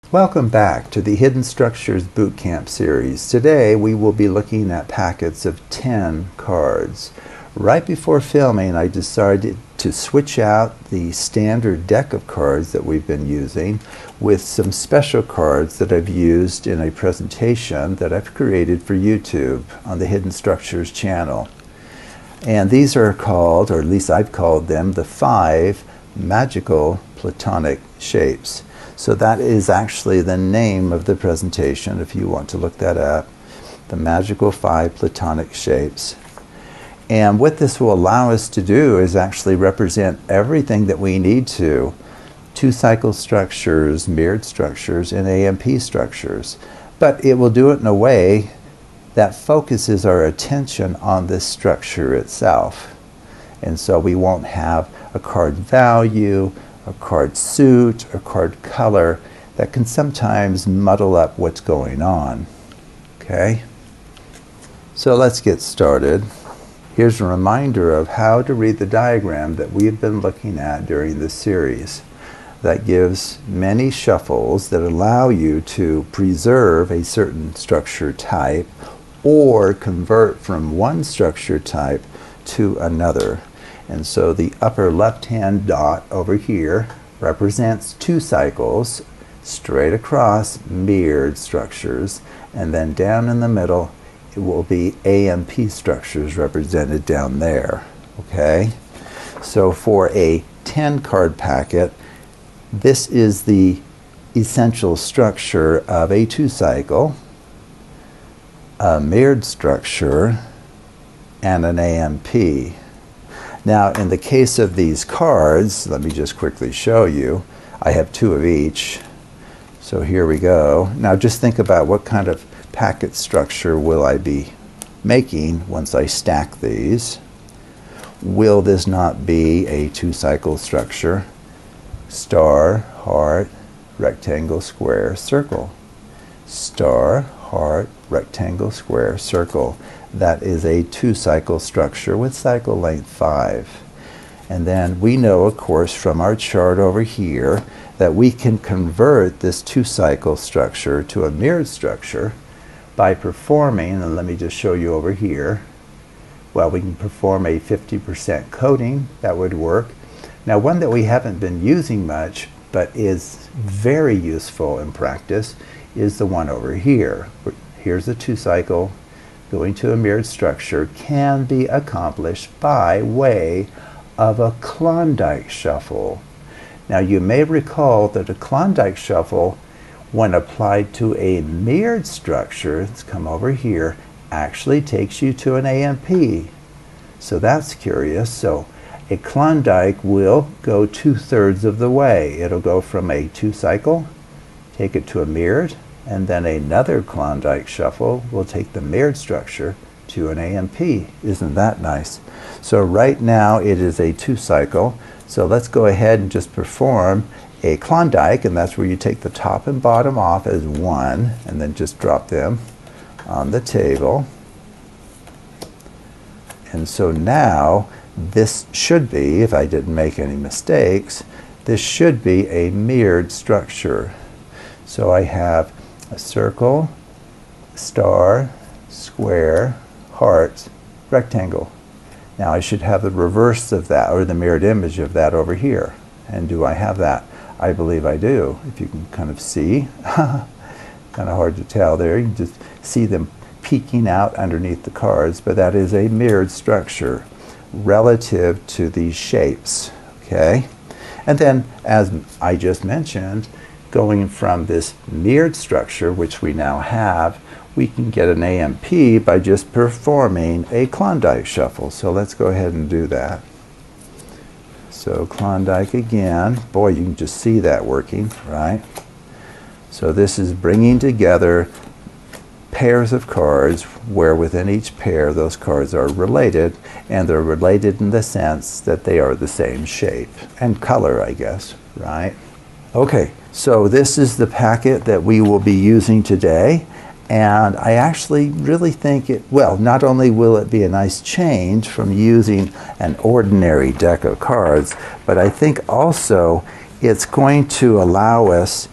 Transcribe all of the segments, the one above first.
Welcome back to the Hidden Structures Bootcamp series. Today we will be looking at packets of 10 cards. Right before filming, I decided to switch out the standard deck of cards that we've been using with some special cards that I've used in a presentation that I've created for YouTube on the Hidden Structures channel. And these are called, or at least I've called them, the 5 magical platonic shapes. So that is actually the name of the presentation if you want to look that up, the magical 5 platonic shapes. And what this will allow us to do is actually represent everything that we need to: two-cycle structures, mirrored structures, and AMP structures. But it will do it in a way that focuses our attention on this structure itself. And so we won't have a card value, a card suit, or card color that can sometimes muddle up what's going on. Okay? So let's get started. Here's a reminder of how to read the diagram that we've been looking at during this series. That gives many shuffles that allow you to preserve a certain structure type or convert from one structure type to another. And so the upper left-hand dot over here represents 2 cycles, straight across mirrored structures, and then down in the middle it will be AMP structures represented down there. Okay? So for a 10 card packet, this is the essential structure of a 2 cycle, a mirrored structure, and an AMP. Now, in the case of these cards, let me just quickly show you. I have 2 of each. So here we go. Now just think about what kind of packet structure will I be making once I stack these. Will this not be a 2-cycle structure? Star, heart, rectangle, square, circle. Star, heart, rectangle, square, circle. That is a 2-cycle structure with cycle length 5. And then we know, of course, from our chart over here that we can convert this 2-cycle structure to a mirrored structure by performing, and let me just show you over here, well, we can perform a 50% coating. That would work. Now, one that we haven't been using much but is very useful in practice is the one over here. Here's a 2-cycle. Going to a mirrored structure can be accomplished by way of a Klondike shuffle. Now you may recall that a Klondike shuffle, when applied to a mirrored structure, let's come over here, actually takes you to an AMP. So that's curious. So a Klondike will go 2/3 of the way. It'll go from a 2-cycle, take it to a mirrored, and then another Klondike shuffle will take the mirrored structure to an AMP. Isn't that nice? So right now it is a 2-cycle. So let's go ahead and just perform a Klondike, and that's where you take the top and bottom off as 1 and then just drop them on the table. And so now this should be, if I didn't make any mistakes, this should be a mirrored structure. So I have a circle, star, square, heart, rectangle. Now I should have the reverse of that, or the mirrored image of that over here. And do I have that? I believe I do. If you can kind of see, kind of hard to tell there. You can just see them peeking out underneath the cards, but that is a mirrored structure relative to these shapes. Okay? And then, as I just mentioned, going from this mirrored structure, which we now have, we can get an AMP by just performing a Klondike shuffle. So let's go ahead and do that. So Klondike again. Boy, you can just see that working, right? So this is bringing together pairs of cards where within each pair those cards are related, and they're related in the sense that they are the same shape and color, I guess, right? Okay, so this is the packet that we will be using today, and I actually really think it, well, not only will it be a nice change from using an ordinary deck of cards, but I think also it's going to allow us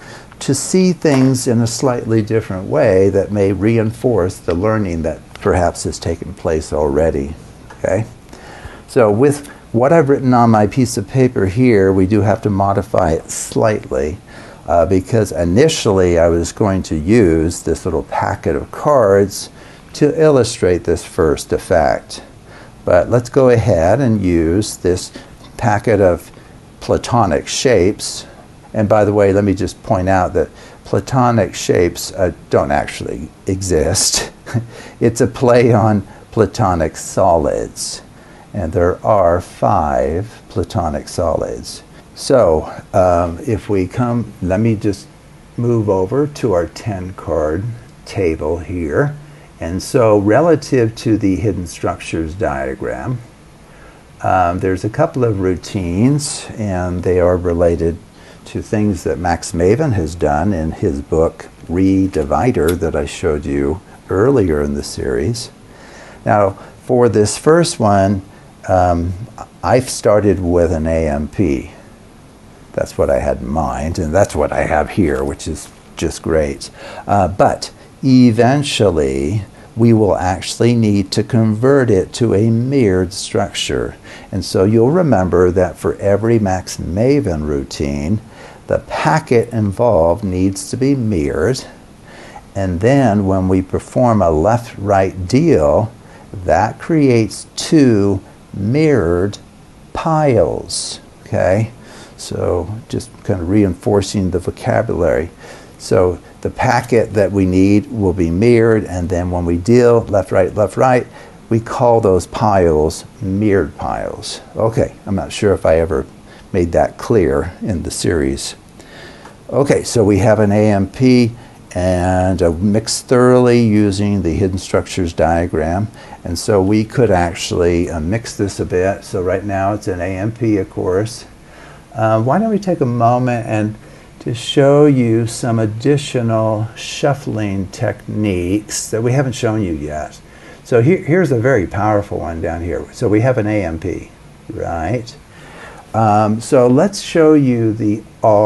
to see things in a slightly different way that may reinforce the learning that perhaps has taken place already. Okay? So with what I've written on my piece of paper here, we do have to modify it slightly because initially I was going to use this little packet of cards to illustrate this first effect. But let's go ahead and use this packet of platonic shapes. And by the way, let me just point out that platonic shapes don't actually exist. It's a play on platonic solids. And there are 5 platonic solids. So if we come, let me just move over to our 10 card table here. And so relative to the hidden structures diagram, there's a couple of routines, and they are related to things that Max Maven has done in his book Redivider that I showed you earlier in the series. Now, for this first one, I've started with an AMP. That's what I had in mind, and that's what I have here, which is just great. But eventually, we will actually need to convert it to a mirrored structure. And so you'll remember that for every Max Maven routine, the packet involved needs to be mirrored. And then when we perform a left-right deal, that creates 2 mirrored piles. Okay? So just kind of reinforcing the vocabulary. So the packet that we need will be mirrored, and then when we deal left, right, we call those piles mirrored piles. Okay, I'm not sure if I ever made that clear in the series. Okay, so we have an AMP and a mix thoroughly using the hidden structures diagram. And so we could actually mix this a bit. So right now it's an AMP, of course. Why don't we take a moment and to show you some additional shuffling techniques that we haven't shown you yet. So here's a very powerful one down here. So we have an AMP, right? So let's show you the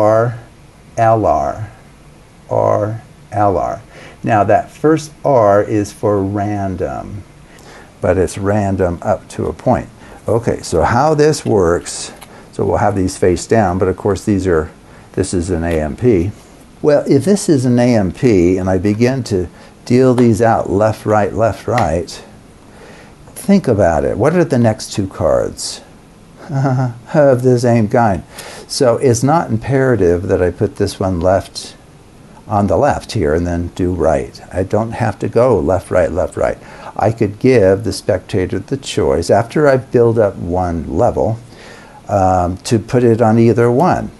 RLR. RLR. Now that first R is for random, but it's random up to a point. Okay, so how this works, so we'll have these face down, but of course this is an AMP. Well, if this is an AMP and I begin to deal these out left, right, think about it. What are the next 2 cards? Of the same kind. So it's not imperative that I put this one left on the left here and then do right. I don't have to go left, right. I could give the spectator the choice, after I've built up one level, to put it on either one.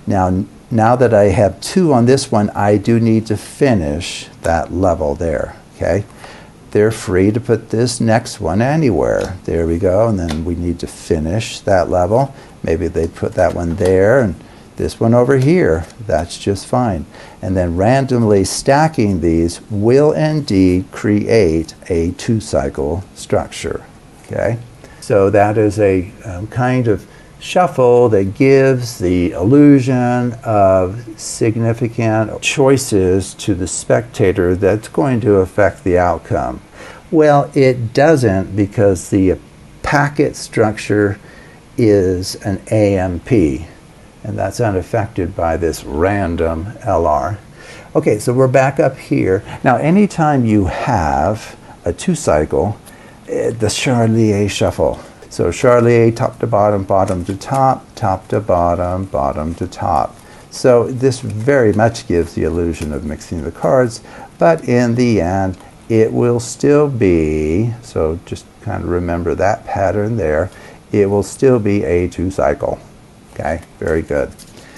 Now that I have 2 on this one, I do need to finish that level there, okay? They're free to put this next one anywhere. There we go, and then we need to finish that level. Maybe they put that one there and this one over here. That's just fine. And then randomly stacking these will indeed create a 2-cycle structure, okay? So that is a kind of shuffle that gives the illusion of significant choices to the spectator that's going to affect the outcome. Well, it doesn't, because the packet structure is an AMP, and that's unaffected by this random LR. Okay, so we're back up here. Now, anytime you have a 2-cycle, the Charlier shuffle. So Charlier, top to bottom, bottom to top to bottom, bottom to top. So this very much gives the illusion of mixing the cards, but in the end, it will still be, so just kind of remember that pattern there, it will still be a 2-cycle. Okay, very good.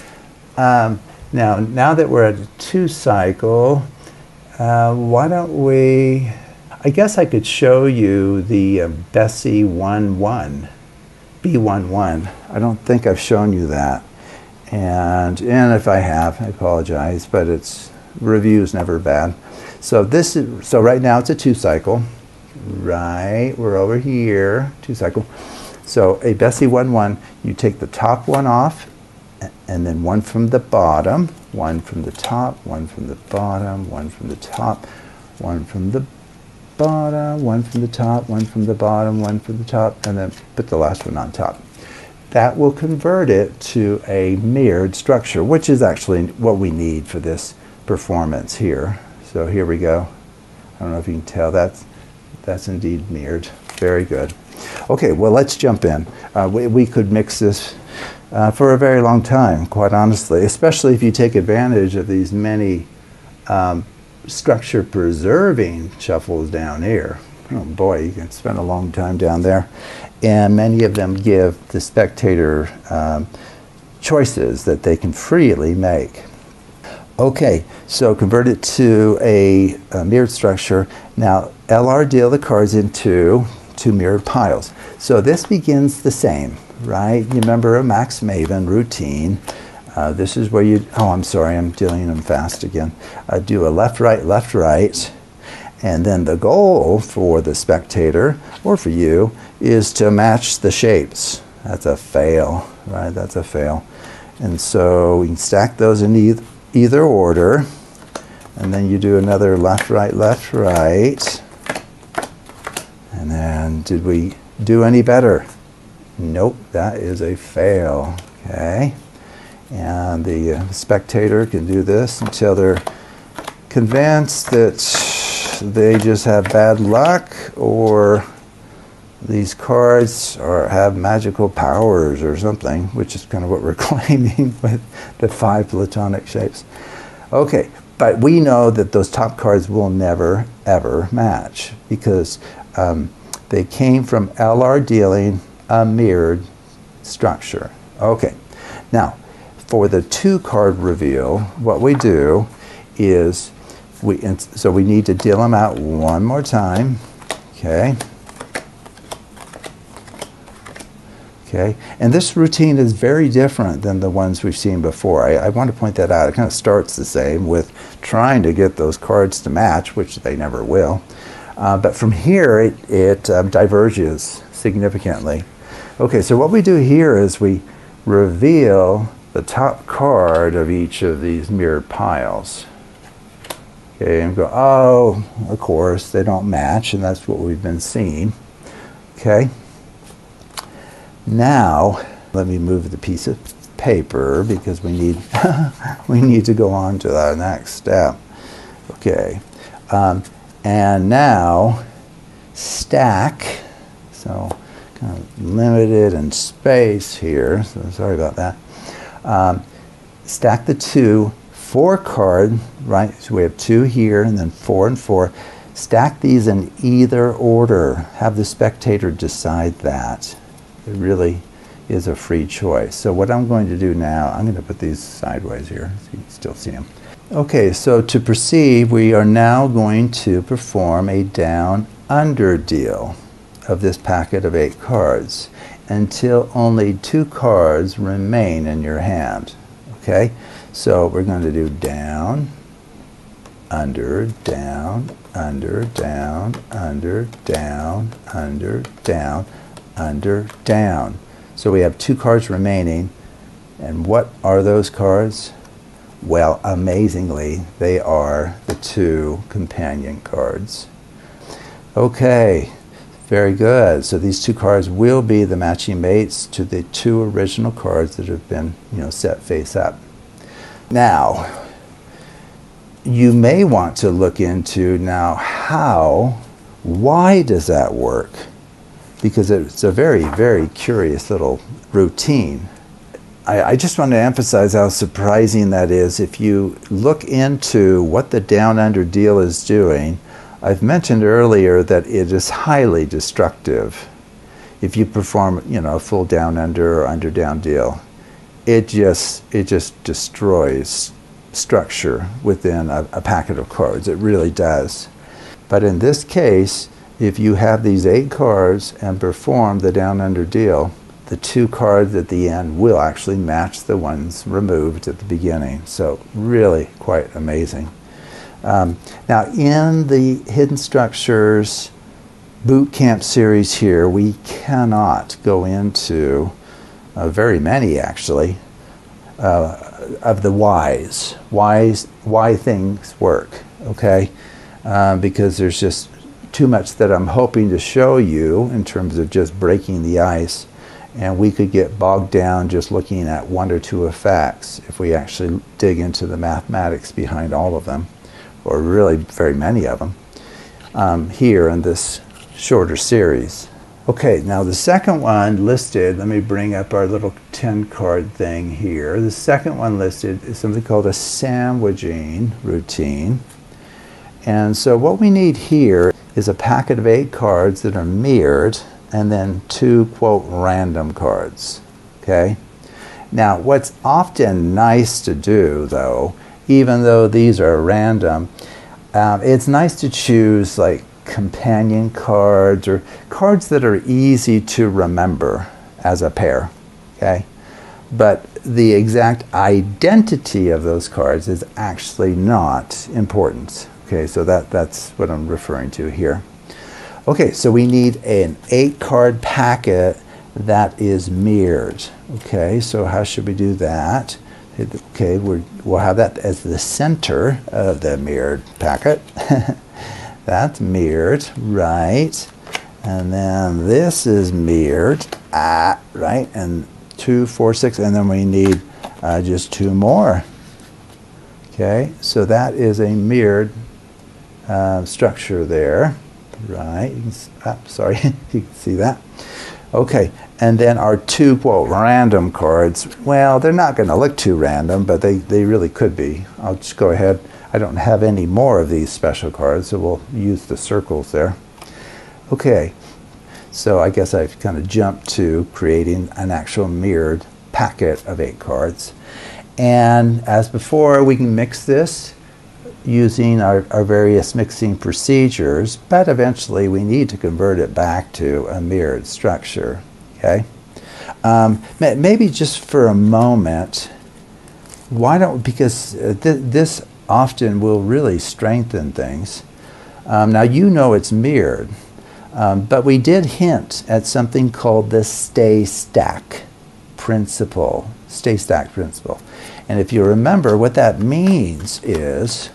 Now that we're at a 2-cycle, why don't we, I guess I could show you the Bessie 1-1, B11. I don't think I've shown you that. And if I have, I apologize, but it's review's never bad. So right now it's a 2-cycle. Right, we're over here, 2-cycle. So a Bessie 1-1, you take the top one off and then one from the bottom, one from the top, one from the bottom, one from the top, one from the bottom, one from the top, one from the bottom, one from the top, and then put the last one on top. That will convert it to a mirrored structure, which is actually what we need for this performance here. So here we go. I don't know if you can tell, that's indeed mirrored. Very good. Okay, well, let's jump in. We could mix this for a very long time, quite honestly, especially if you take advantage of these many structure preserving shuffles down here. Oh boy, you can spend a long time down there. And many of them give the spectator choices that they can freely make. Okay, so convert it to a mirrored structure. Now, LR deal the cards into two mirrored piles. So this begins the same, right? You remember a Max Maven routine. This is where you, oh, I'm sorry, I'm dealing them fast again. Do a left, right, and then the goal for the spectator, or for you, is to match the shapes. That's a fail, right? That's a fail. And so we can stack those in either order, and then you do another left, right, and then did we do any better? Nope, that is a fail, okay? And the spectator can do this until they're convinced that they just have bad luck, or these cards have magical powers or something, which is kind of what we're claiming with the 5 platonic shapes. Okay, but we know that those top cards will never, ever match, because they came from LR dealing a mirrored structure. Okay, now, for the 2-card reveal, what we do is, so we need to deal them out one more time, okay? Okay, and this routine is very different than the ones we've seen before. I want to point that out. It kind of starts the same with trying to get those cards to match, which they never will. But from here, it diverges significantly. Okay, so what we do here is we reveal the top card of each of these mirrored piles. Okay, and go, oh, of course, they don't match, and that's what we've been seeing. Okay. Now, let me move the piece of paper because we need we need to go on to the next step. Okay, and now stack. So kind of limited in space here. So sorry about that. Stack the 2 4-card, right? So we have 2 here, and then 4 and 4. Stack these in either order. Have the spectator decide that. It really is a free choice. So what I'm going to do now, I'm going to put these sideways here so you can still see them. Okay, so to proceed, we are now going to perform a down-under deal of this packet of 8 cards until only 2 cards remain in your hand. Okay, so we're going to do down, under, down, under, down, under, down, under, down, under, down. So we have 2 cards remaining, and what are those cards? Well, amazingly, they are the 2 companion cards. Okay, very good. So these 2 cards will be the matching mates to the 2 original cards that have been, set face up. Now, you may want to look into now why does that work? Because it's a very, very curious little routine. I just want to emphasize how surprising that is. If you look into what the down-under deal is doing, I've mentioned earlier that it is highly destructive. If you perform, a full down-under or under-down deal, it just destroys structure within a packet of cards. It really does. But in this case, if you have these 8 cards and perform the down-under deal, the 2 cards at the end will actually match the ones removed at the beginning. So really quite amazing. Now in the Hidden Structures boot camp series here, we cannot go into very many actually of the whys, why things work, okay? Because there's just too much that I'm hoping to show you in terms of just breaking the ice, and we could get bogged down just looking at one or two effects if we actually dig into the mathematics behind all of them, or really very many of them, here in this shorter series. Okay, now the second one listed, let me bring up our little 10-card thing here. The second one listed is something called a sandwiching routine. And so what we need here is a packet of 8 cards that are mirrored, and then 2, quote, random cards, okay? Now, what's often nice to do, though, even though these are random, it's nice to choose, like, companion cards or cards that are easy to remember as a pair, okay? But the exact identity of those cards is actually not important, okay? So that's what I'm referring to here. Okay, so we need an 8-card packet that is mirrored, okay? So how should we do that? Okay, we'll have that as the center of the mirrored packet. That's mirrored, right? And then this is mirrored, right? And 2, 4, 6, and then we need just 2 more. Okay, so that is a mirrored structure there, right? You can, sorry, you can see that. Okay, and then our 2, quote, random cards, well, they're not going to look too random, but they really could be. I'll just go ahead. I don't have any more of these special cards, so we'll use the circles there. Okay, so I guess I've kind of jumped to creating an actual mirrored packet of 8 cards. And as before, we can mix this using our various mixing procedures, but eventually we need to convert it back to a mirrored structure, okay? Maybe just for a moment, why don't, because this often will really strengthen things. Now you know it's mirrored, but we did hint at something called the stay-stack principle. Stay-stack principle. And if you remember, what that means is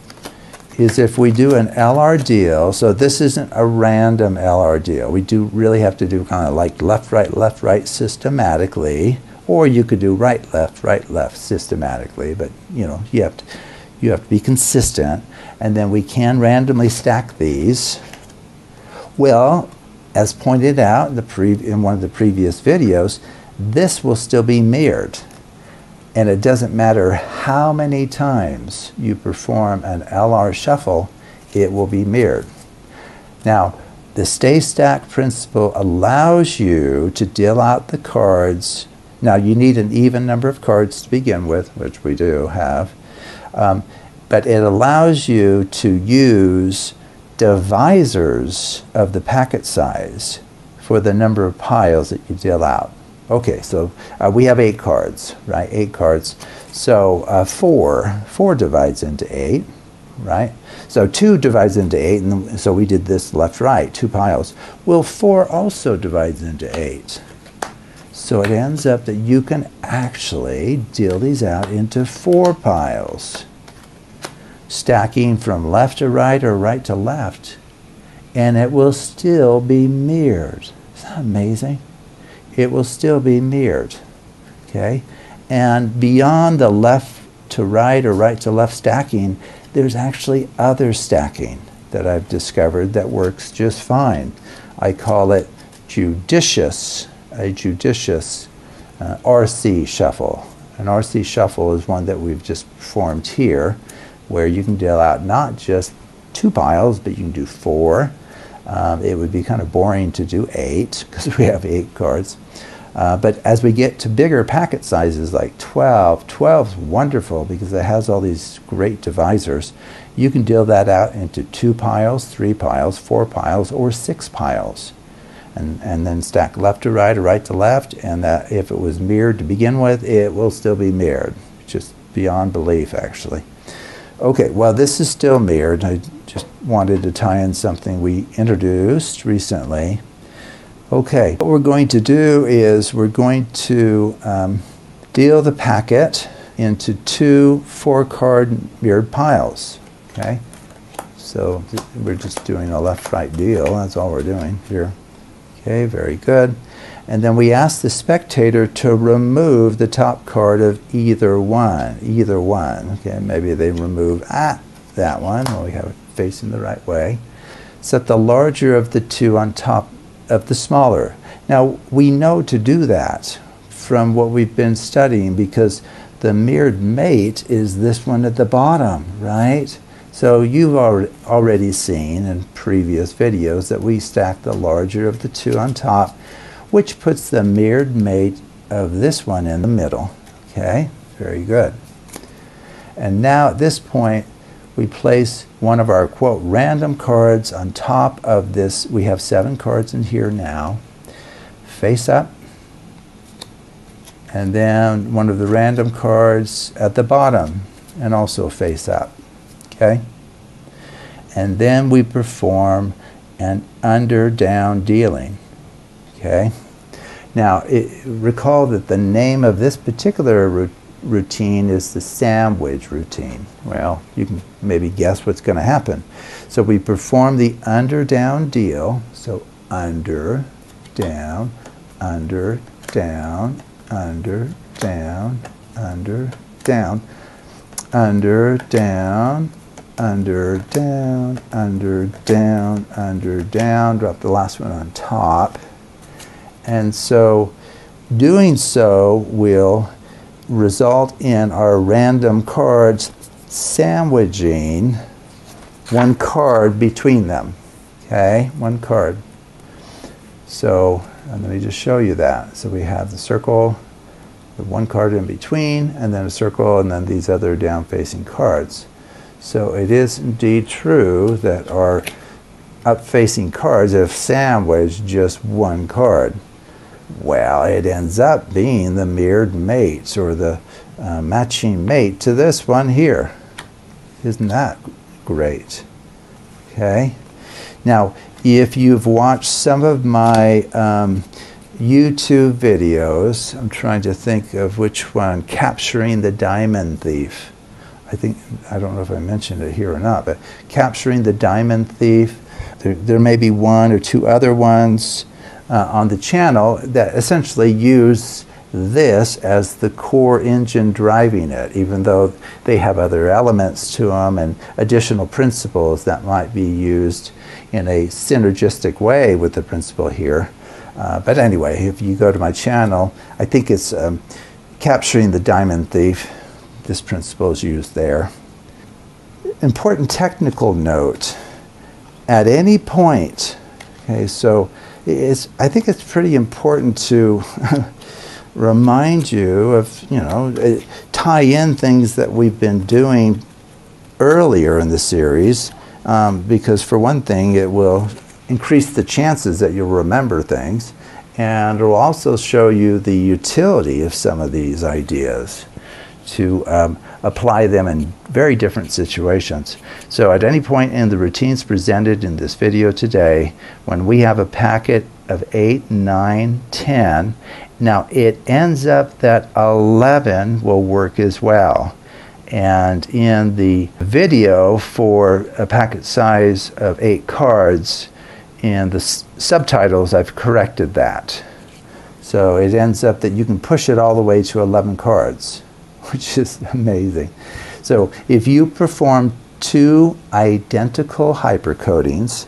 if we do an LR deal, so this isn't a random LR deal. We do really have to do kind of like left, right systematically, or you could do right, left systematically, but you know, you have to be consistent, and then we can randomly stack these. Well, as pointed out in one of the previous videos, this will still be mirrored. And it doesn't matter how many times you perform an LR shuffle, it will be mirrored. Now, the stay-stack principle allows you to deal out the cards. Now, you need an even number of cards to begin with, which we do have. But it allows you to use divisors of the packet size for the number of piles that you deal out. Okay, so we have 8 cards, right? 8 cards. So 4 divides into 8, right? So 2 divides into 8, and so we did this left, right, 2 piles. Well, 4 also divides into 8. So it ends up that you can actually deal these out into 4 piles, stacking from left to right or right to left, and it will still be mirrored. Isn't that amazing? It will still be mirrored, okay? And beyond the left to right or right to left stacking, there's actually other stacking that I've discovered that works just fine. I call it a judicious RC shuffle. An RC shuffle is one that we've just performed here, where you can deal out not just 2 piles, but you can do 4. It would be kind of boring to do 8 because we have 8 cards. But as we get to bigger packet sizes like 12 is wonderful because it has all these great divisors. You can deal that out into 2 piles, 3 piles, 4 piles, or 6 piles. And then stack left to right or right to left, and that if it was mirrored to begin with, it will still be mirrored. Just beyond belief, actually. Okay, well, this is still mirrored. I just wanted to tie in something we introduced recently. Okay, what we're going to do is we're going to deal the packet into two 4-card mirrored piles. Okay, so we're just doing a left-right deal. That's all we're doing here. Okay, very good. And then we ask the spectator to remove the top card of either one. Okay, maybe they remove that one. Well, we have it facing the right way. Set the larger of the two on top of the smaller. Now, we know to do that from what we've been studying, because the mirrored mate is this one at the bottom, right? So you've already seen in previous videos that we stack the larger of the two on top, which puts the mirrored mate of this one in the middle. Okay, very good. And now at this point, we place one of our, quote, random cards on top of this. We have 7 cards in here now. Face up. And then one of the random cards at the bottom, and also face up. Okay? And then we perform an under-down dealing. Okay? Now, recall that the name of this particular routine is the sandwich routine. Well, you can maybe guess what's going to happen. So we perform the under-down deal. So under, down, under, down, under, down, under, down, under, down, under, down, under, down, under, down. Drop the last one on top. And so doing so will result in our random cards sandwiching one card between them. Okay, one card. So let me just show you that. So we have the circle, the one card in between, and then a circle, and then these other down-facing cards. So it is indeed true that our up-facing cards have sandwiched just one card. Well, it ends up being the mirrored mates, or the matching mate to this one here. Isn't that great? Okay. Now, if you've watched some of my YouTube videos, I'm trying to think of which one, Capturing the Diamond Thief. I don't know if I mentioned it here or not, but Capturing the Diamond Thief. There may be one or two other ones on the channel that essentially use this as the core engine driving it, even though they have other elements to them and additional principles that might be used in a synergistic way with the principle here. But anyway, if you go to my channel, I think it's Capturing the Diamond Thief. This principle is used there. Important technical note. At any point, okay, so I think it's pretty important to remind you of, tie in things that we've been doing earlier in the series, because for one thing, it will increase the chances that you'll remember things, and it will also show you the utility of some of these ideas to apply them in very different situations. So at any point in the routines presented in this video today, when we have a packet of 8, 9, 10, now it ends up that 11 will work as well. And in the video for a packet size of 8 cards, in the subtitles, I've corrected that. So it ends up that you can push it all the way to 11 cards, which is amazing. So if you perform 2 identical hypercodings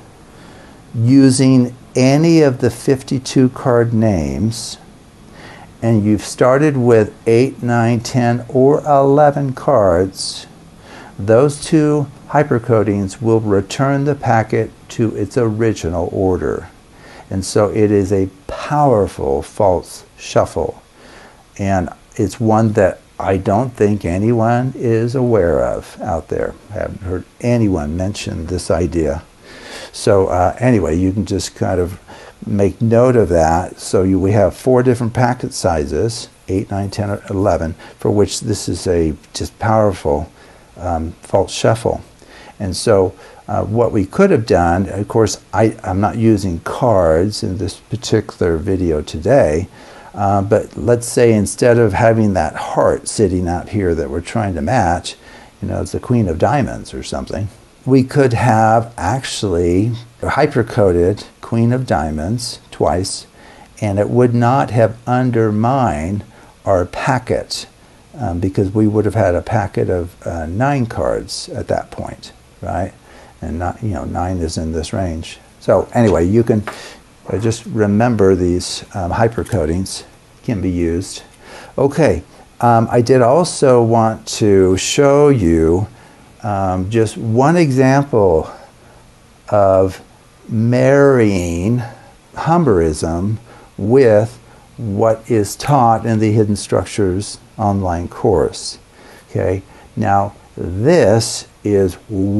using any of the 52 card names, and you've started with 8, 9, 10, or 11 cards, those 2 hypercodings will return the packet to its original order. And so it is a powerful false shuffle. And it's one that I don't think anyone is aware of out there. I haven't heard anyone mention this idea. So anyway, you can just kind of make note of that. So we have 4 different packet sizes, 8, 9, 10, or 11, for which this is a just powerful false shuffle. And so what we could have done, of course, I'm not using cards in this particular video today. But let's say instead of having that heart sitting out here that we're trying to match, you know, it's a queen of diamonds or something, we could have actually a hyper-coded queen of diamonds twice, and it would not have undermined our packet because we would have had a packet of 9 cards at that point, right? And not, you know, 9 is in this range. So anyway, you can just remember these hypercodings can be used. Okay, I did also want to show you just one example of marrying Humberism with what is taught in the Hidden Structures online course. Okay, now this is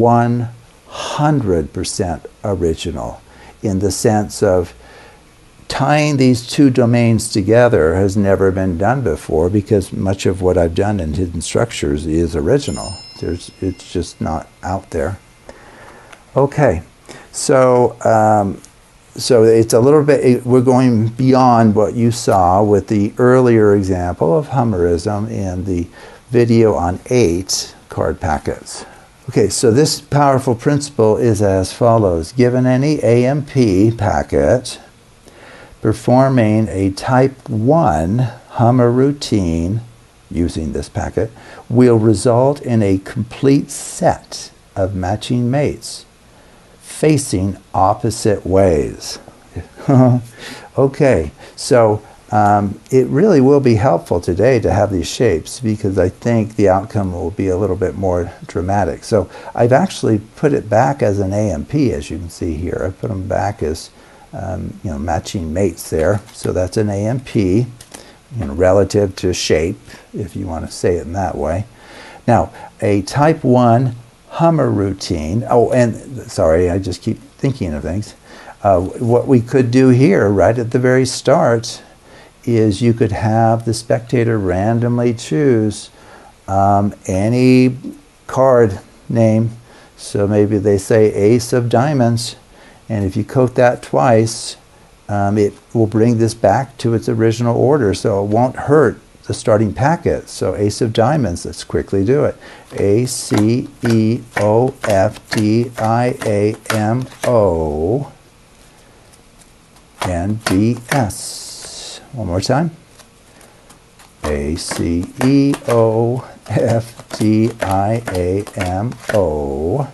100% original in the sense of tying these two domains together has never been done before, because much of what I've done in Hidden Structures is original. It's just not out there. Okay, so so it's a little bit, we're going beyond what you saw with the earlier example of Humberism in the video on 8 card packets. Okay, so this powerful principle is as follows. Given any AMP packet performing a type 1 Hummer routine using this packet will result in a complete set of matching mates facing opposite ways. Okay, so it really will be helpful today to have these shapes, because I think the outcome will be a little bit more dramatic. So I've actually put it back as an AMP, as you can see here. I put them back as you know, matching mates there. So that's an AMP, you know, relative to shape, if you want to say it in that way. Now, a type 1 Hummer routine, oh, and sorry, I just keep thinking of things. What we could do here, right at the very start, is you could have the spectator randomly choose any card name. So maybe they say Ace of Diamonds, and if you coat that twice, it will bring this back to its original order, so it won't hurt the starting packet. So Ace of Diamonds, let's quickly do it. ACEOFDIAMO and DS. One more time. ACEOFDIAMO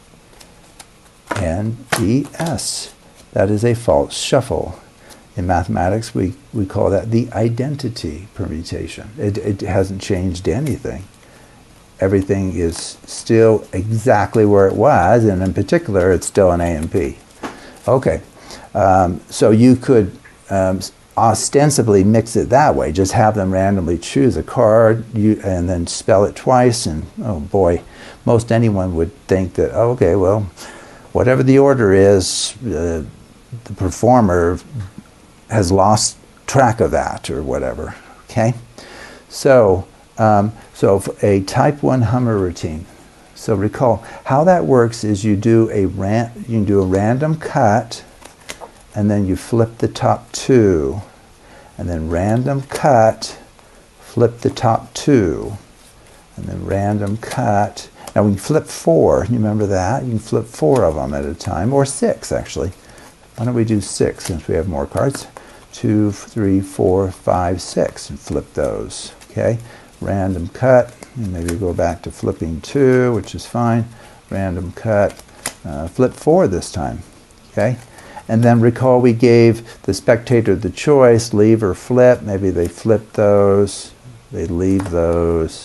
and DS. That is a false shuffle. In mathematics, we call that the identity permutation. It hasn't changed anything. Everything is still exactly where it was, and in particular, it's still an AMP. Okay, so you could ostensibly mix it that way. Just have them randomly choose a card and then spell it twice, and oh boy, most anyone would think that, oh, okay, well, whatever the order is, the performer has lost track of that or whatever. Okay, so so a type 1 Hummer routine. So recall how that works is you do a random cut, and then you flip the top 2, and then random cut, flip the top 2, and then random cut. Now we can flip 4. You remember that? You can flip 4 of them at a time, or 6 actually. Why don't we do 6 since we have more cards? 2, 3, 4, 5, 6, and flip those. Okay, random cut, and maybe go back to flipping 2, which is fine. Random cut, flip 4 this time. Okay, and then recall we gave the spectator the choice, leave or flip. Maybe they flip those, they leave those,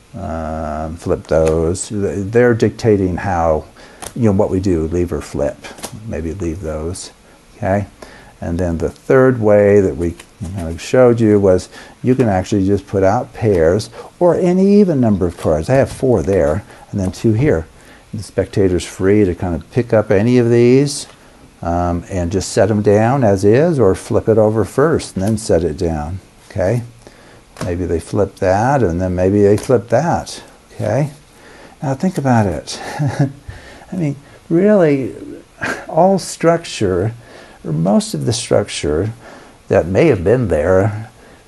flip those. They're dictating how, you know, what we do, leave or flip. Maybe leave those. Okay. And then the third way that we showed you was you can actually just put out pairs or any even number of cards. I have 4 there and then 2 here. The spectator's free to kind of pick up any of these and just set them down as is, or flip it over first and then set it down. Okay? Maybe they flip that and then maybe they flip that. Okay? Now think about it. I mean, really, all structure, or most of the structure that may have been there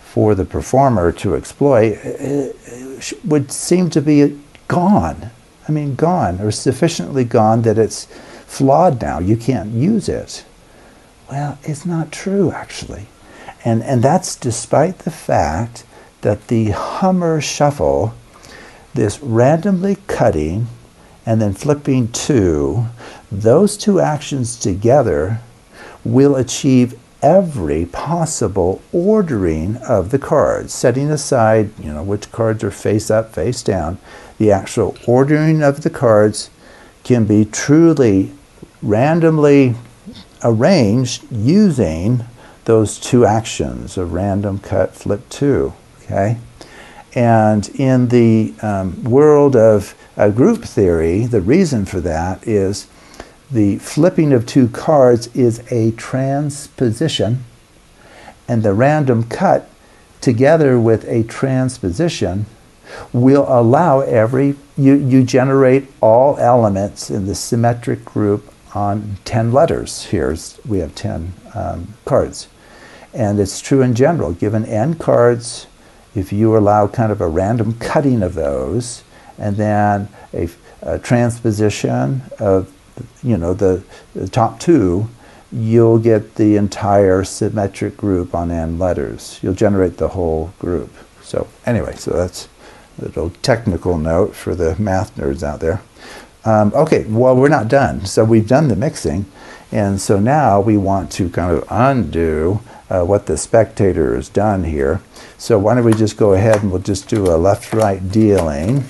for the performer to exploit would seem to be gone. I mean, gone, or sufficiently gone that it's flawed now. You can't use it. Well, it's not true, actually. And that's despite the fact that the Hummer shuffle, this randomly cutting and then flipping two, those two actions together will achieve every possible ordering of the cards, setting aside, which cards are face up, face down. The actual ordering of the cards can be truly randomly arranged using those two actions, a random cut, flip two, okay? And in the world of group theory, the reason for that is the flipping of two cards is a transposition, and the random cut together with a transposition will allow you generate all elements in the symmetric group on 10 letters. Here we have 10 cards. And it's true in general. Given n cards, if you allow kind of a random cutting of those, and then a transposition of the top two, you'll get the entire symmetric group on n letters. You'll generate the whole group. So anyway, so that's a little technical note for the math nerds out there. Okay, well, we're not done. So we've done the mixing, and so now we want to kind of undo what the spectator has done here. So why don't we just go ahead and we'll just do a left-right dealing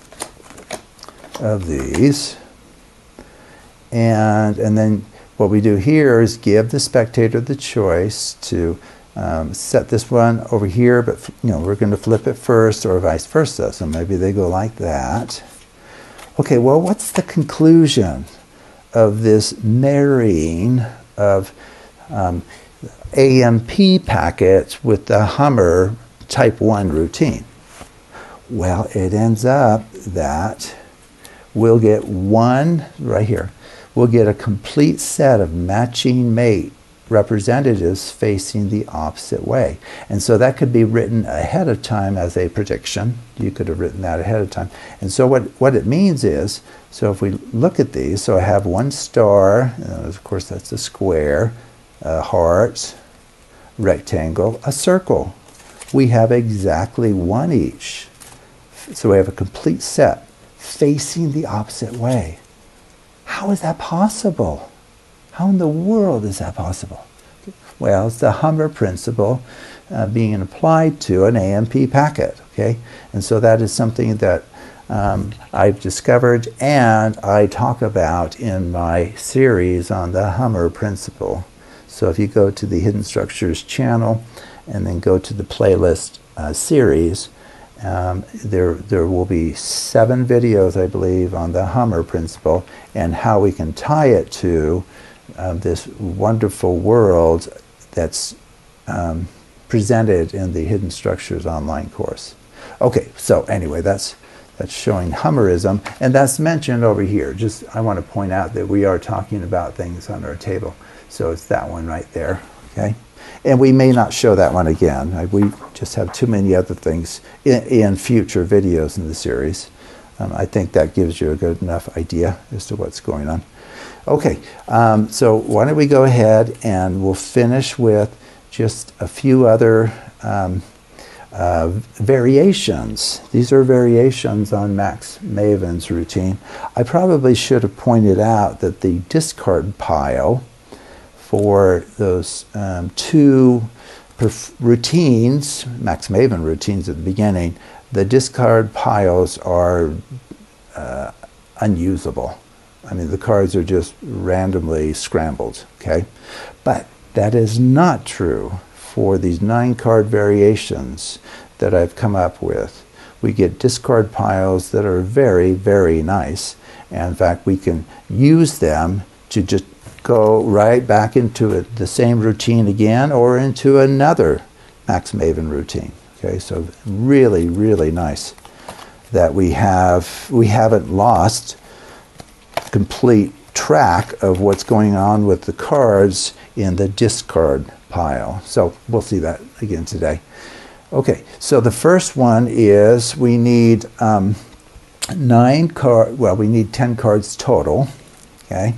of these. And then what we do here is give the spectator the choice to set this one over here, but we're going to flip it first, or vice versa. So maybe they go like that. Okay, well, what's the conclusion of this marrying of AMP packets with the Hummer type 1 routine? Well, it ends up that we'll get one, right here, we'll get a complete set of matching mate representatives facing the opposite way. And so that could be written ahead of time as a prediction. You could have written that ahead of time. And so what it means is, so if we look at these, so I have one star, of course that's a square, a heart, rectangle, a circle. We have exactly one each. So we have a complete set facing the opposite way. How is that possible? How in the world is that possible? Well, it's the Hummer principle being applied to an AMP packet, okay? And so that is something that I've discovered and I talk about in my series on the Hummer principle. So if you go to the Hidden Structures channel and then go to the playlist series, there will be 7 videos, I believe, on the Hummer principle and how we can tie it to this wonderful world that's presented in the Hidden Structures online course. Okay, so anyway, that's showing Hummerism, and that's mentioned over here. Just I want to point out that we are talking about things on our table. So it's that one right there, okay? And we may not show that one again. We just have too many other things in future videos in the series. I think that gives you a good enough idea as to what's going on. Okay, so why don't we go ahead and we'll finish with just a few other variations. These are variations on Max Maven's routine. I probably should have pointed out that the discard pile for those two routines, Max Maven routines at the beginning, the discard piles are unusable. I mean, the cards are just randomly scrambled, okay? But that is not true for these 9-card variations that I've come up with. We get discard piles that are very, very nice. And in fact, we can use them to just go right back into the same routine again or into another Max Maven routine. Okay, so really, really nice that we haven't lost complete track of what's going on with the cards in the discard pile. So we'll see that again today. Okay, so the first one is we need 10 cards total, okay?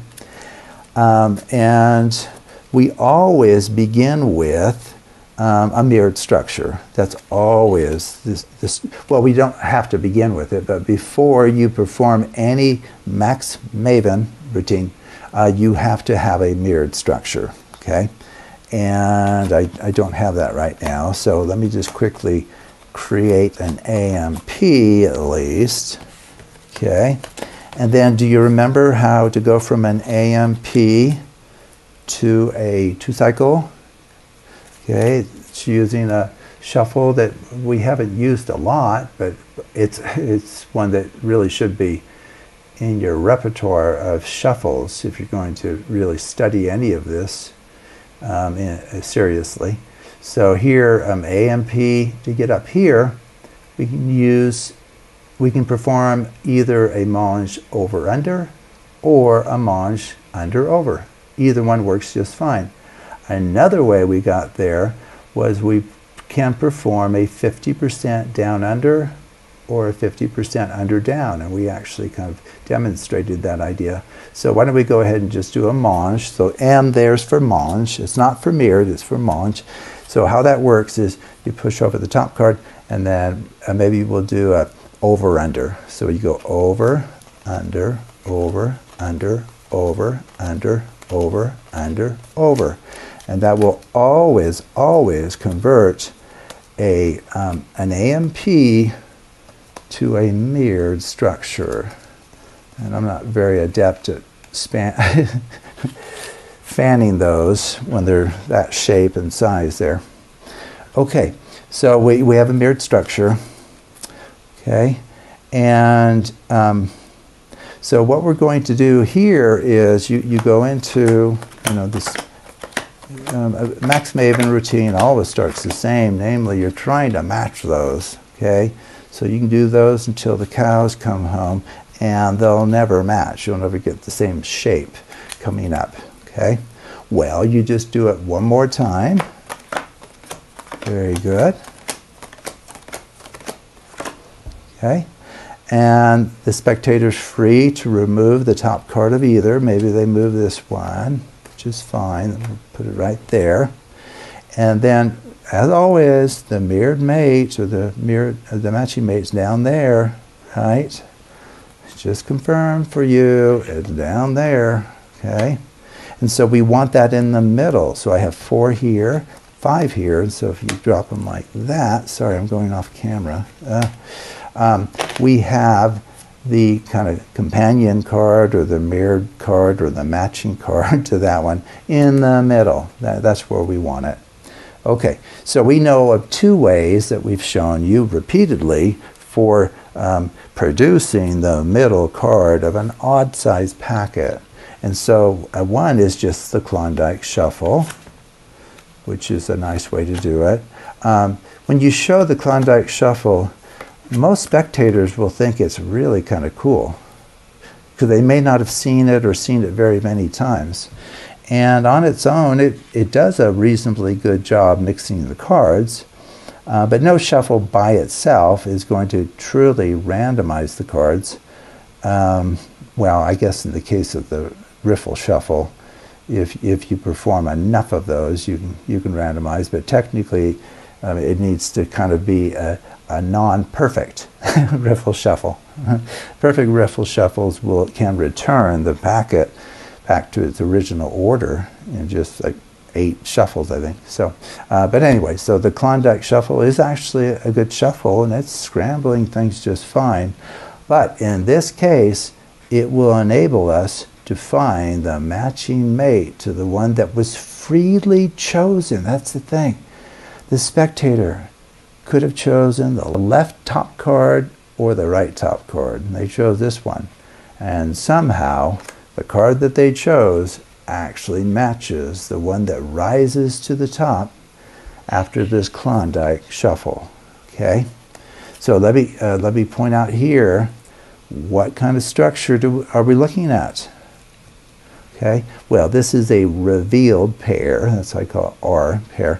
And we always begin with a mirrored structure. That's always this. Well, we don't have to begin with it, but before you perform any Max Maven routine, you have to have a mirrored structure, okay? And I don't have that right now, so let me just quickly create an AMP at least, okay? And then do you remember how to go from an AMP to a 2-cycle? Okay, it's using a shuffle that we haven't used a lot, but it's one that really should be in your repertoire of shuffles if you're going to really study any of this seriously. So here, AMP, to get up here, we can perform either a mange over-under or a mange under-over. Either one works just fine. Another way we got there was we can perform a 50% down-under or a 50% under-down, and we actually kind of demonstrated that idea. So why don't we go ahead and just do a mange. So M there's for mange. It's not for mirrored, it's for mange. So how that works is you push over the top card, and then maybe we'll do a over-under. So you go over, under, over, under, over, under, over, under, over. And that will always, always convert an AMP to a mirrored structure. And I'm not very adept at fanning those when they're that shape and size there. Okay, so we have a mirrored structure. Okay, and so what we're going to do here is you go into, this Max Maven routine always starts the same, namely you're trying to match those, okay? So you can do those until the cows come home, and they'll never match. You'll never get the same shape coming up, okay? Well, you just do it one more time. Very good. Okay, and the spectator's free to remove the top card of either. Maybe they move this one, which is fine. We'll put it right there. And then, as always, the mirrored mate or the matching mate's down there, right? Just confirm for you, it's down there, okay? And so we want that in the middle. So I have 4 here, 5 here, and so if you drop them like that, sorry, I'm going off camera. We have the kind of companion card or the mirrored card or the matching card to that one in the middle. That's where we want it. Okay, so we know of 2 ways that we've shown you repeatedly for producing the middle card of an odd size packet. And so one is just the Klondike Shuffle, which is a nice way to do it. When you show the Klondike Shuffle, most spectators will think it's really kind of cool because they may not have seen it or seen it very many times. And on its own, it does a reasonably good job mixing the cards, but no shuffle by itself is going to truly randomize the cards. Well, I guess in the case of the riffle shuffle, if you perform enough of those, you can randomize, but technically it needs to kind of be a non-perfect riffle shuffle. Perfect riffle shuffles can return the packet back to its original order in just like 8 shuffles, I think. So, but anyway, so the Klondike Shuffle is actually a good shuffle, and it's scrambling things just fine. But in this case, it will enable us to find the matching mate to the one that was freely chosen. That's the thing. The spectator could have chosen the left top card or the right top card, and they chose this one. And somehow, the card that they chose actually matches the one that rises to the top after this Klondike Shuffle. Okay, so let me point out here what kind of structure are we looking at. Okay, well, this is a revealed pair. That's what I call R pair.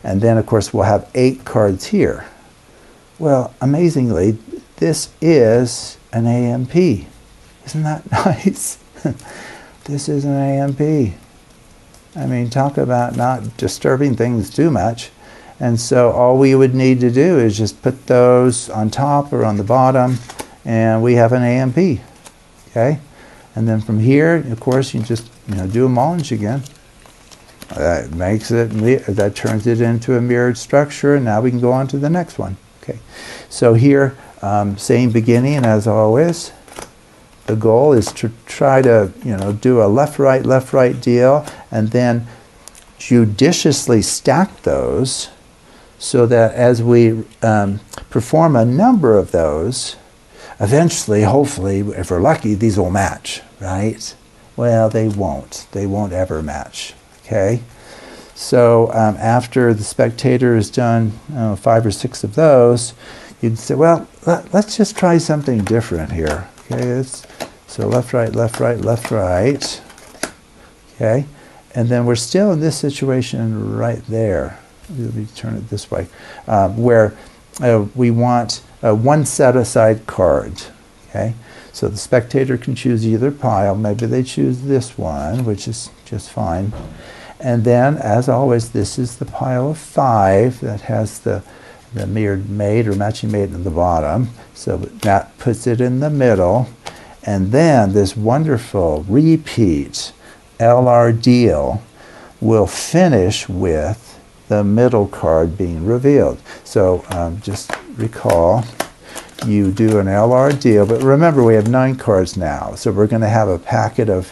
And then, of course, we'll have 8 cards here. Well, amazingly, this is an AMP. Isn't that nice? This is an AMP. I mean, talk about not disturbing things too much. And so all we would need to do is just put those on top or on the bottom, and we have an AMP. Okay? And then from here, of course, you just do a Mullins again. That makes it, that turns it into a mirrored structure, and now we can go on to the next one. Okay, so here, same beginning as always. The goal is to try to, do a left-right deal, and then judiciously stack those so that as we perform a number of those, eventually, hopefully, if we're lucky, these will match, right? Well, they won't. They won't ever match. Okay, so after the spectator has done 5 or 6 of those, you can say, well, let's just try something different here. Okay, so left, right, left, right, left, right. Okay, and then we're still in this situation right there. Let me turn it this way, where we want one set-aside card. Okay, so the spectator can choose either pile. Maybe they choose this one, which is just fine. And then, as always, this is the pile of 5 that has the mirrored mate or matching mate in the bottom. So that puts it in the middle. And then this wonderful repeat LR deal will finish with the middle card being revealed. So just recall, you do an LR deal, but remember we have 9 cards now. So we're going to have a packet of,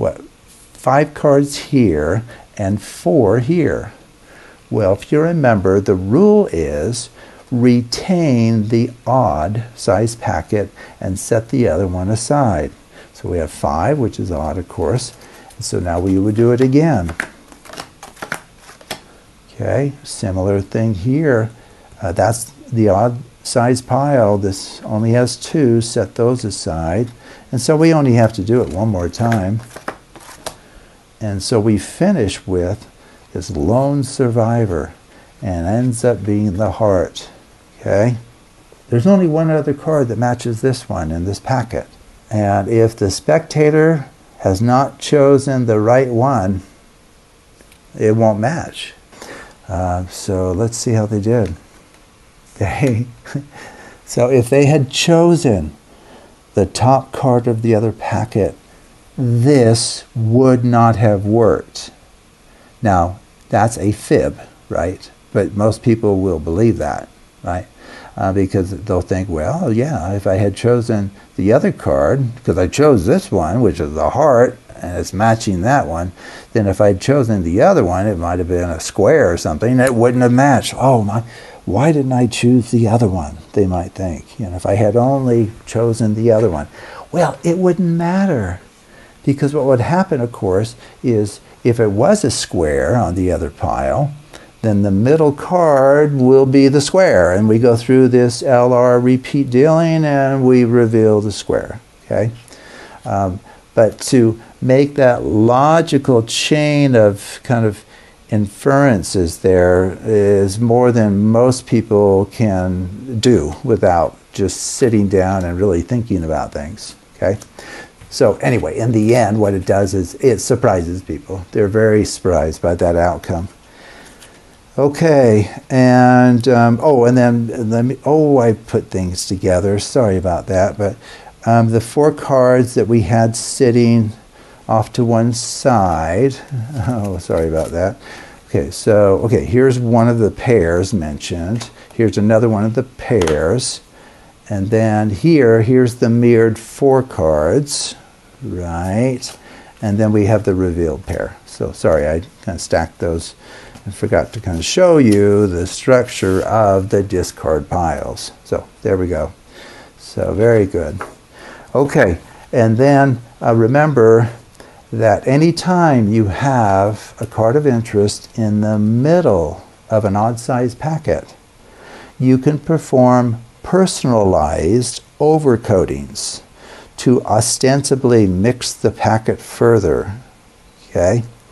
5 cards here and 4 here. Well, if you remember, the rule is retain the odd size packet and set the other one aside. So we have 5, which is odd, of course. And so now we would do it again. Okay, similar thing here. That's the odd size pile. This only has 2. Set those aside. And so we only have to do it one more time. And so we finish with this lone survivor, and ends up being the heart. Okay? There's only one other card that matches this one in this packet. And if the spectator has not chosen the right one, it won't match. So let's see how they did. Okay? So if they had chosen the top card of the other packet, this would not have worked. Now, that's a fib, right? But most people will believe that, right? Because they'll think, well, yeah, if I had chosen the other card, because I chose this one, which is the heart, and it's matching that one, then if I'd chosen the other one, it might have been a square or something, it wouldn't have matched. Oh my, why didn't I choose the other one? They might think, if I had only chosen the other one. Well, it wouldn't matter. Because what would happen, of course, is if it was a square on the other pile, then the middle card will be the square. And we go through this LR repeat dealing and we reveal the square. Okay? But to make that logical chain of kind of inferences there is more than most people can do without just sitting down and really thinking about things. Okay? So anyway, in the end, what it does is it surprises people. They're very surprised by that outcome. Okay, and and then I put things together. Sorry about that, but the 4 cards that we had sitting off to one side. Oh, sorry about that. Okay, so here's one of the pairs mentioned. Here's another one of the pairs, and then here's the mirrored 4 cards. Right, and then we have the revealed pair. So sorry, I kind of stacked those and forgot to kind of show you the structure of the discard piles. So there we go. So very good. Okay, and then remember that anytime you have a card of interest in the middle of an odd size packet, you can perform personalized overcoatings to ostensibly mix the packet further. Okay?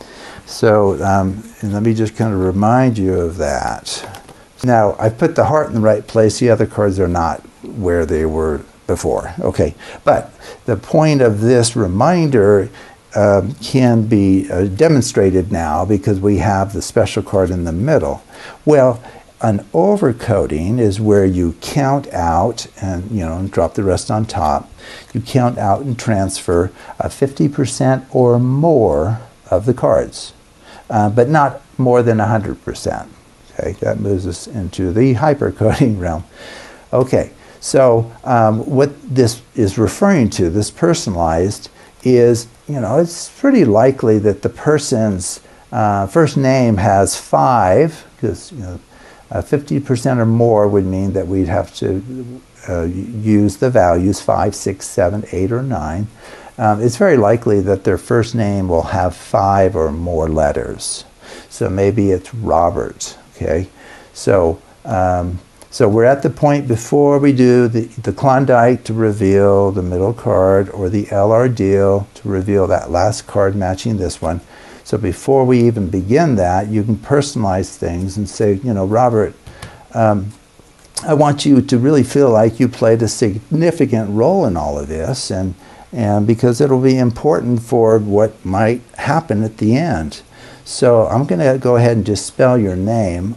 So and let me just kind of remind you of that. Now, I've put the heart in the right place. The other cards are not where they were before. Okay, but the point of this reminder can be demonstrated now because we have the special card in the middle. Well, an overcoding is where you count out and, and drop the rest on top. You count out and transfer 50% or more of the cards, but not more than 100%. Okay, that moves us into the hypercoding realm. Okay, so what this is referring to, this personalized, is, it's pretty likely that the person's first name has 5, because, 50% or more would mean that we'd have to use the values 5, 6, 7, 8, or 9. It's very likely that their first name will have 5 or more letters. So maybe it's Robert. Okay, so so we're at the point before we do the Klondike to reveal the middle card, or the LR deal to reveal that last card matching this one. So before we even begin that, you can personalize things and say, Robert, I want you to really feel like you played a significant role in all of this, and because it'll be important for what might happen at the end. So I'm going to go ahead and just spell your name,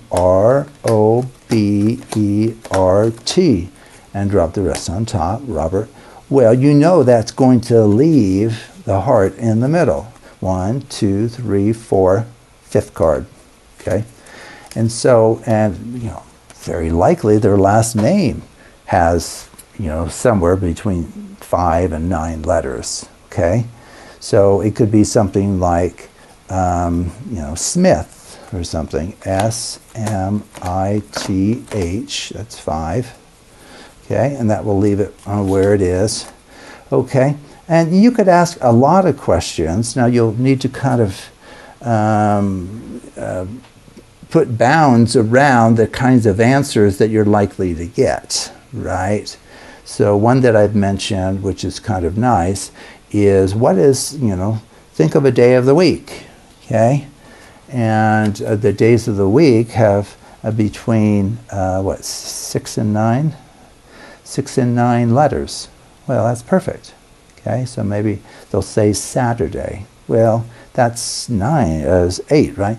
R-O-B-E-R-T, and drop the rest on top, Robert. Well, that's going to leave the heart in the middle. 1, 2, 3, 4, 5th card. Okay, and so, very likely their last name has, somewhere between 5 and 9 letters. Okay, so it could be something like Smith or something, S-M-I-T-H, that's 5, okay, and that will leave it where it is, okay, and you could ask a lot of questions. Now you'll need to kind of put bounds around the kinds of answers that you're likely to get, right? So one that I've mentioned, which is kind of nice, is what is, think of a day of the week. Okay, and the days of the week have between 6 and 9 letters. Well, that's perfect. Okay, so maybe they'll say Saturday. Well, that's 8, right?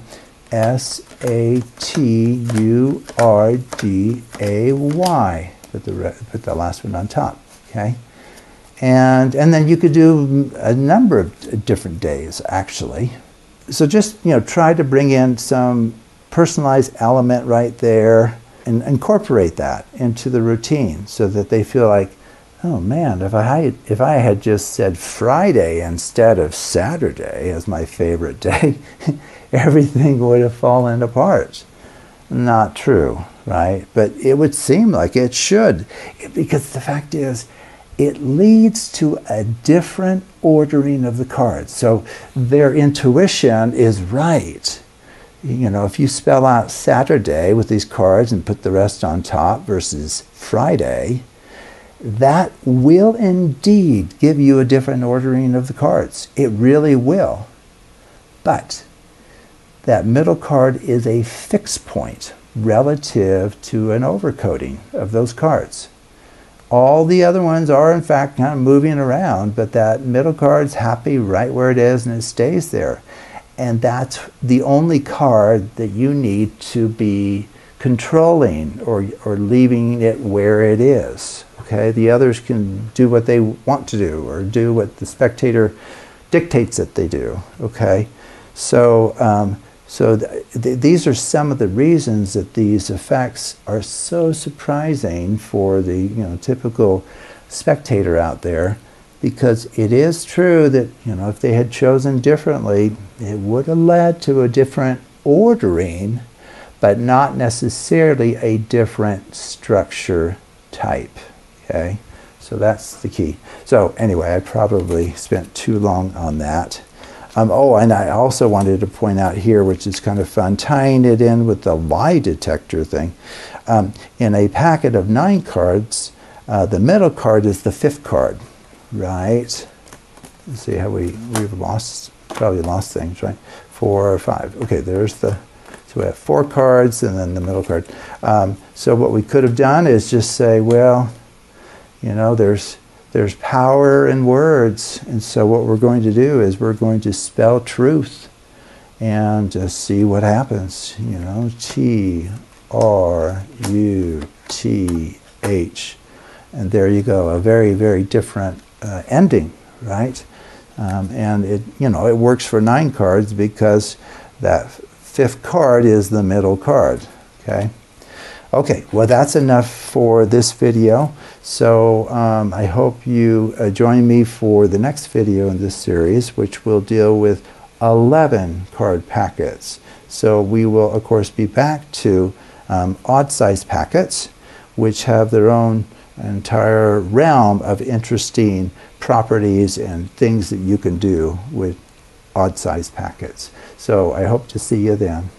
S-A-T-U-R-D-A-Y. Put the last one on top. Okay. And then you could do a number of different days, actually. So just, try to bring in some personalized element right there and incorporate that into the routine so that they feel like, oh man, if I had just said Friday instead of Saturday as my favorite day, everything would have fallen apart. Not true, right? But it would seem like it should, because the fact is, it leads to a different ordering of the cards. So their intuition is right. If you spell out Saturday with these cards and put the rest on top versus Friday, that will indeed give you a different ordering of the cards. It really will. But that middle card is a fixed point relative to an overcoding of those cards. All the other ones are, in fact, kind of moving around, but that middle card's happy right where it is, and it stays there. And that's the only card that you need to be controlling or leaving it where it is. Okay, the others can do what they want to do or do what the spectator dictates that they do. Okay, so these are some of the reasons that these effects are so surprising for the typical spectator out there, because it is true that if they had chosen differently, it would have led to a different ordering, but not necessarily a different structure type. Okay, so that's the key. So anyway, I probably spent too long on that. Oh, and I also wanted to point out here, which is kind of fun, tying it in with the lie detector thing. In a packet of 9 cards, the middle card is the 5th card, right? let's see how we've lost, probably lost things, right? 4 or 5. Okay, there's the, so we have 4 cards and then the middle card. So what we could have done is just say, well, you know, there's power in words, and so what we're going to do is we're going to spell truth and just see what happens. You know, T-R-U-T-H, and there you go, a very, very different ending, right? And it, you know, it works for 9 cards because that 5th card is the middle card. Okay. Okay, well that's enough for this video. So I hope you join me for the next video in this series, which will deal with 11 card packets. So we will of course be back to odd size packets, which have their own entire realm of interesting properties and things that you can do with odd size packets. So I hope to see you then.